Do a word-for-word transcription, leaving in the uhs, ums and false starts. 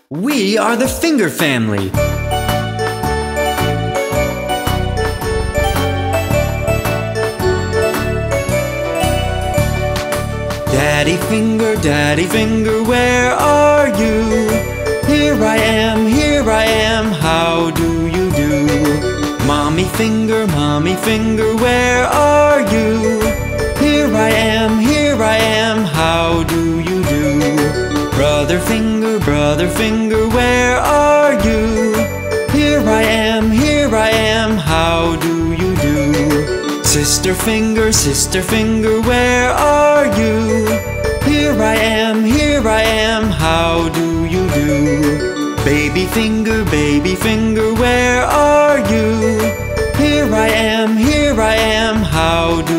We are the finger family. Daddy finger, daddy finger, where are you? Here I am, here I am, how do you do? Mommy finger, mommy finger, where are you? Here I am, here I am, how do you do? Brother finger, brother finger, where are you? Here I am, here I am, how do you do? Sister finger, sister finger, where are you? Here I am, here I am, how do you do? Baby finger, baby finger, where are you? Here I am, here I am, how do